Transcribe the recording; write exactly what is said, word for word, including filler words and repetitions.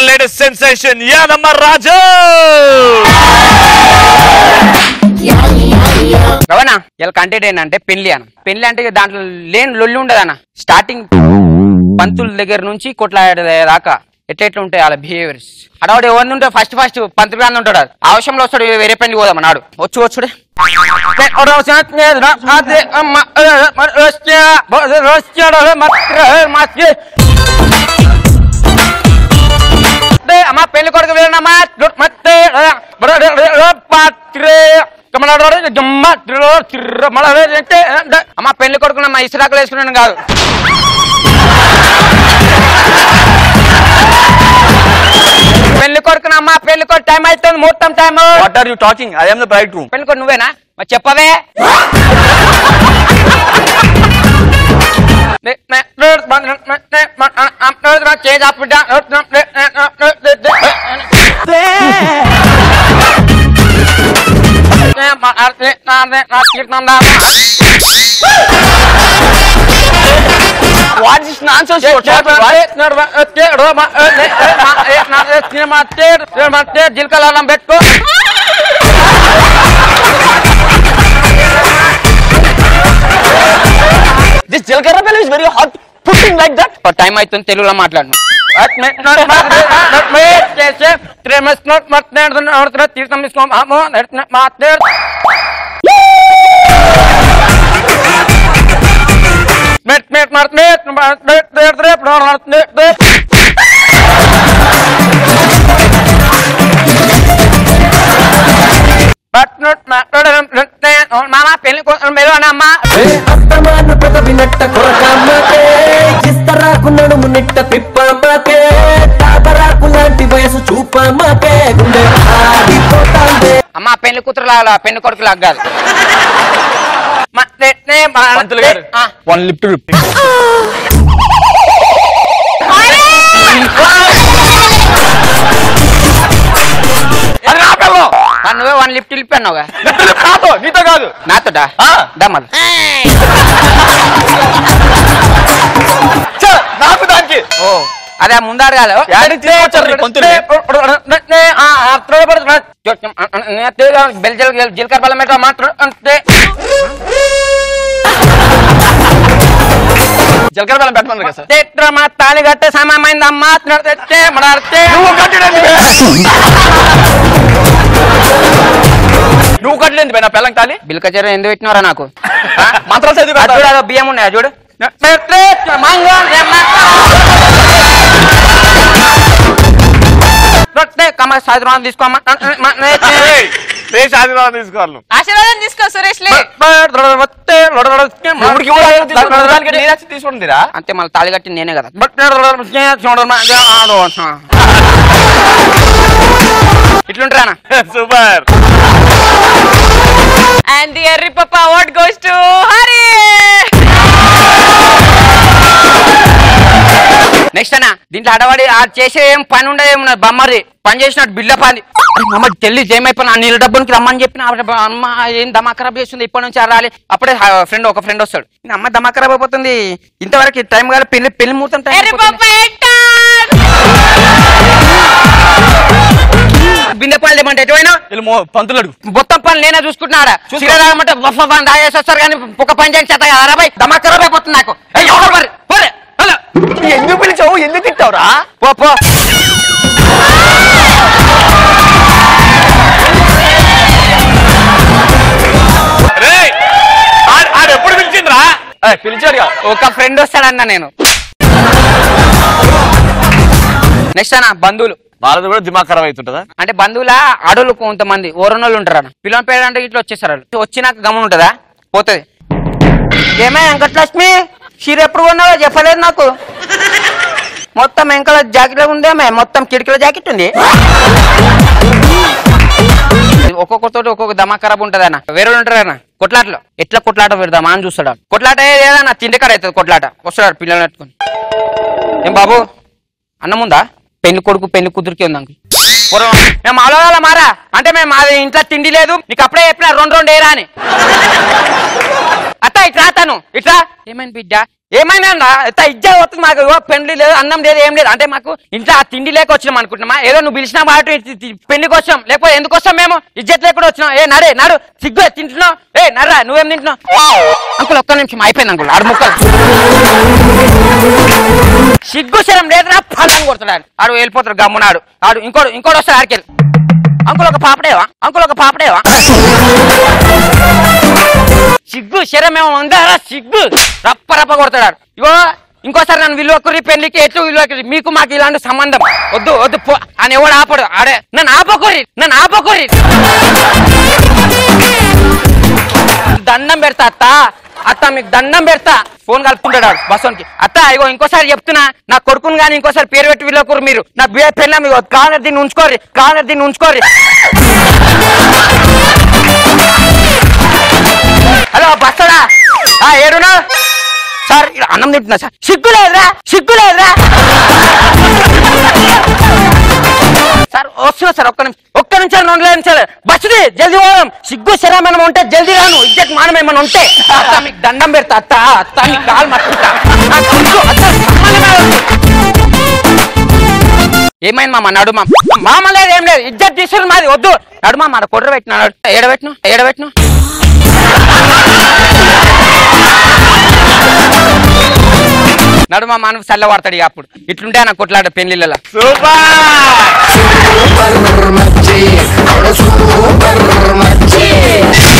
Latest sensation Yadamma Raju. రవనా ఇలా content ఏంటంటే పెళ్లి అన్న. పెళ్లి అంటే దాంట్లో లేని లొల్లి ఉండదన్న. స్టార్టింగ్ పంతుల దగ్గర నుంచి కొట్లాడే దాకా ఎట్లా ఎట్లా ఉంటాయి వాళ్ళ బిహేవియర్స్. అడవాడు ఎవరిని ఉంటే ఫస్ట్ ఫస్ట్ పంతులు గాంధీ ఉంటాడు. అవసరంలో వస్తాడు వేరే పని పోదాం నాడు వచ్చి వచ్చుడే. అమ్మా పెళ్లి కొడుకు వెళ్ళినమ్మా అమ్మా పెళ్లి కొడుకున్నమ్మా ఇసురాకులు వేసుకున్నాను కాదు. పెళ్లి కొడుకునమ్మా పెళ్లి కొడుకు టైం అవుతుంది ముహూర్తం time. What are you talking? I am the bride groom. పెళ్లి కొడుకు నువ్వేనా? మరి చెప్పవే. What is nonsense you are talking about? జిల్కలం పెట్టుకో. This jalkara bell is very hot. Putting like that. Time అవుతుంది తెలుగులో మాట్లాడు. మామా పెళ్లి అమ్మా నడుమునిట్ట పిప్పమ్మకే తాబరాకు లాంటి వయసు చూపమ్మకే గుండె ఆడిపోతాందే. అమ్మా పెళ్లి కూతురు లాగా పెళ్లి కొడుకు లాగా కాదు. One lip to lip. నువ్వే వన్ లిప్ టు లిప్ అన్నావుగా. నీతో కాదు నాతోటా దమ్మలు నాకు దానికి. ఓ అదే ముందాడు కాదు. జీలకర్ర బెల్లం పెట్ట మాత్రం అంతే. జీలకర్ర బెల్లం పెట్టమన్నారు కదా సార్. తాళి కట్టే సమయమైంది అమ్మా. నువ్వు కట్టలేదు నా పిల్లం తాళి. బిల్కచర్య ఎందుకు పెట్టినారా నాకు? మంత్రాలు చదివి చూడు బియ్యం ఉన్నాయా చూడు. ఆశీర్వాదం తీసుకోమ్మా. ఆశీర్వాదం తీసుకోవాలి. ఆశీర్వాదం తీసుకో సురేష్. తీసుకుంటుందిరా అంతే మళ్ళీ తాళి కట్టింది నేనే కదా. ఇట్లుంటారా? Super. And the Harry Papa award goes to Hari. Next అన్న దీంట్లో అడవాడి చేసే ఏం పని ఉండదు ఏమున్నది. బమ్మరి పని చేసినట్టు బిల్ల పని అమ్మ తెల్లి జయమైపోయినా ఆ నీళ్ళ డబ్బునికి రమ్మని చెప్పిన అమ్మ ఏం దమా ఖరాబ్ చేస్తుంది ఇప్పటి నుంచి రాలి. అప్పుడే ఫ్రెండ్ ఒక ఫ్రెండ్ వస్తాడు. అమ్మ దమా ఖరాబ్ అయిపోతుంది ఇంతవరకు టైం కాదు పెళ్లి పెళ్లి ముహూర్తం టైం. బిందె పాలు ఏమంటే ఎటువైనా పంతులు అడుగు. మొత్తం పని నేనే చూసుకుంటున్నాడా. శ్రీరామంటే రాయేసి వస్తారు కానీ ఒక పని చేసి చేత అరవై దమా ఖరాబ్ అయిపోతుంది నాకు. ఎందుకు పిలిచావు? ఎందుకు తిట్టావురా? పో పో. ఎప్పుడు పిలిచిండ్రా? పిలిచాడు ఒక ఫ్రెండ్ వస్తాడన్న నేను. నెక్స్ట్ అన్న బంధువులు. వాళ్ళది కూడా దిమాగ్ ఖరాబ్ అవుతుంటదా? అంటే బంధువుల అడవులు కొంతమంది ఓరనోళ్ళు ఉంటారు అన్న. పిల్లల పేరు అంటే ఇట్లా వచ్చేసారు. వచ్చినాక గమనం ఉంటుందా? పోతుంది. ఏమే వెంకటలక్ష్మి చీర ఎప్పుడు కొన్నావో చెప్పలేదు నాకు. మొత్తం వెంకల జాకెట్ ఉందేమే మొత్తం కిటికీల జాకెట్ ఉంది. ఒక్కొక్కతో ఒక్కొక్క దమా ఖరాబ్ ఉంటది అన్న. వేరే ఉంటారు అన్న కొట్లాటలో. ఎట్లా కొట్లాట పెడదామా అని చూస్తాడు. కొట్లాట ఏదన్నా తిండికాడ అవుతుంది కొట్లాట. వస్తాడు పిల్లలు పెట్టుకుని. ఏం బాబు అన్నం ఉందా? పెళ్లి కొడుకు పెళ్లి కూతురికి ఉందాం. మేము అలవాల మారా అంటే మేము అది ఇంట్లో తిండి లేదు నీకు అప్పుడే చెప్పిన రెండు రెండు ఏరా అని. అత్త ఇట్రా తను ఇట్రా. ఏమైంది బిడ్డ? ఏమైనా ఎంత ఇజ్జా అవుతుంది మాకు పెళ్లి లేదు అన్నం లేదు ఏం లేదు అంటే మాకు ఇంట్లో ఆ తిండి లేక వచ్చినాం అనుకుంటున్నామా ఏదో నువ్వు పిలిచినా వాటి పెళ్లికి వచ్చాం లేకపోతే ఎందుకు వస్తాం మేము ఇజ్జత్ లేకుండా వచ్చినాం ఏ నడే నాడు సిగ్గు తింటున్నావు ఏ నర్రా నువ్వేం తింటున్నావు అంకుల్ ఒక్క నిమిషం అయిపోయింది అంకుల్ ఆడు ముక్కలు సిగ్గు శరం లేదురా ఫలం కొడుతున్నాడు ఆడు వెళ్ళిపోతాడు గమ్మునాడు ఆడు ఇంకోడు ఇంకోటి వస్తాడు ఆడికెళ్ళి అంకుల్ ఒక పాపడేవా అంకుల్ ఒక పాపడేవా సిగ్గు శరం ఏమో ఉందారా సిగ్గు రప్ప రప్ప కొడతాడు ఇగో ఇంకోసారి నన్ను విలువకురి పెళ్లికి ఎట్లు విలువకురి మీకు మాకు ఇలాంటి సంబంధం వద్దు వద్దు పో అని ఎవడు ఆపడు ఆడే నన్ను ఆపకురి నన్ను ఆపకురి దండం పెడతా అత్త అత్త మీకు దండం పెడతా ఫోన్ కలుపుకుంటాడు బస్సోనికి అత్త ఇగో ఇంకోసారి చెప్తున్నా నా కొడుకుని కానీ ఇంకోసారి పేరు పెట్టి విలువకురు మీరు నా బియ్య పెళ్ళ మీకు కాలర్ దీన్ని ఉంచుకోర్రి కాలర్ దీన్ని ఉంచుకోర్రి హలో బస్సడా ఏడునా సార్ అన్నం తింటున్నా సార్ సిగ్గు లేదురా సిగ్గు లేదురా సార్ వస్తున్నా సార్ ఒక్క నిమిషం ఒక్క నిమిషాలు రెండు నిమిషాలు బస్సుది జల్దీ పోదాం సిగ్గు శరం ఏమైనా ఉంటే జల్దీ రాను ఇజ్జత్ మానం ఏమైనా ఉంటే అత్త మీకు దండం పెడతా అత్త అత్త మీకు కాలు మట్టుకుంటా ఏమైంది మామ నడుమా మామ లేదు ఏం లేదు ఇజ్జత్ తీసుకుని మాది వద్దు నడుమా మాట కొడ్ర పెట్టినా ఏడబెట్టినా ఏడబెట్టినా నడుమా మానవ చల్ల వాడతాడు ఇక అప్పుడు ఇట్లుంటే నా కొట్లాడ పెళ్లిళ్ళ సూపర్